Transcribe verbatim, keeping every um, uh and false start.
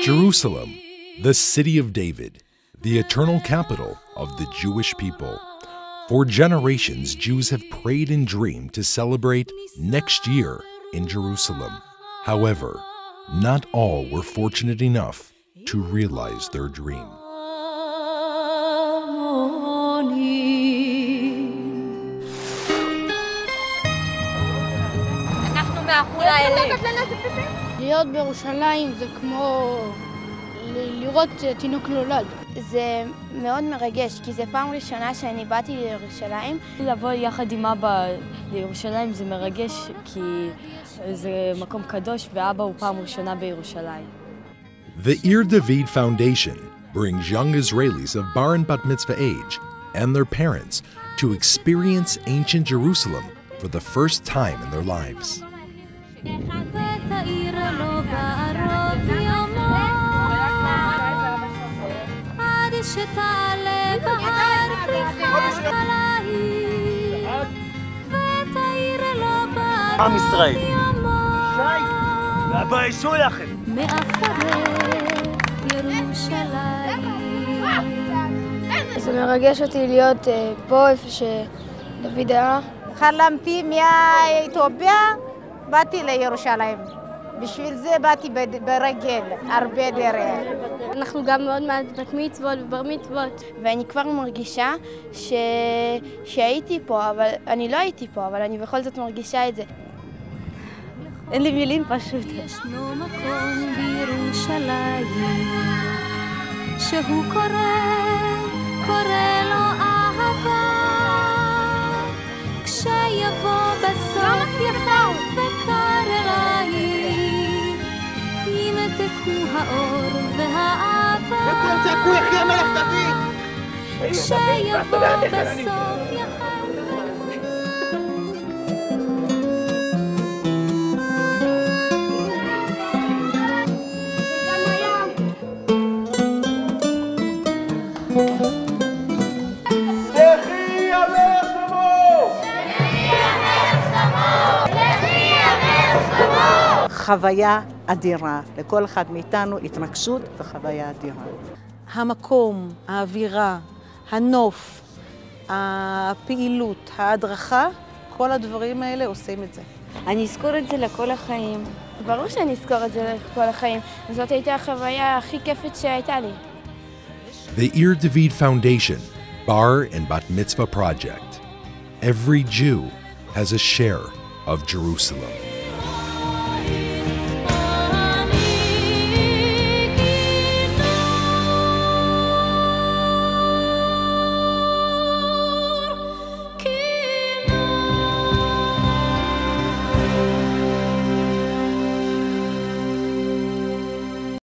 Jerusalem, the city of David, the eternal capital of the Jewish people. For generations, Jews have prayed and dreamed to celebrate next year in Jerusalem. However, not all were fortunate enough to realize their dream. להיות בירושלים זה כמו לראות תינוק נולד. זה מאוד מרגש, כי זה פעם ראשונה שאני באתי לירושלים. לבוא יחד עם אבא לירושלים זה מרגש, כי זה מקום קדוש, ואבא הוא פעם ראשונה בירושלים. The Ir David Foundation brings young Israelis of bar and bat mitzvah age and their parents to experience ancient Jerusalem for the first time in their lives. עם ישראל, תתביישו לכם. זה מרגש אותי להיות פה איפה שדוד היה. חלמתי מהאתיופיה, באתי לירושלים. בשביל זה באתי ברגל, הרבה דרך. אנחנו גם מאוד מעט בת מצוות ובר מצוות. ואני כבר מרגישה ש... שהייתי פה, אבל אני לא הייתי פה, אבל אני בכל זאת מרגישה את זה. אין לי מילים פשוט. ישנו מקום בירושלים שהוא קורא, קורא לו אהבה, כשיבוא בסוף יחף וקר אלייך, ימתקו האור והאהבה, כשיבוא בסוף יחף. חוויה אדירה, לכל אחד מאיתנו התרגשות וחוויה אדירה. המקום, האווירה, הנוף, הפעילות, ההדרכה, כל הדברים האלה עושים את זה. אני אזכור את זה לכל החיים. ברור שאני אזכור את זה לכל החיים. זאת הייתה החוויה הכי כיפית שהייתה לי. The Ir David Foundation Bar and Bat Mitzvah Project. Every Jew has a share of Jerusalem.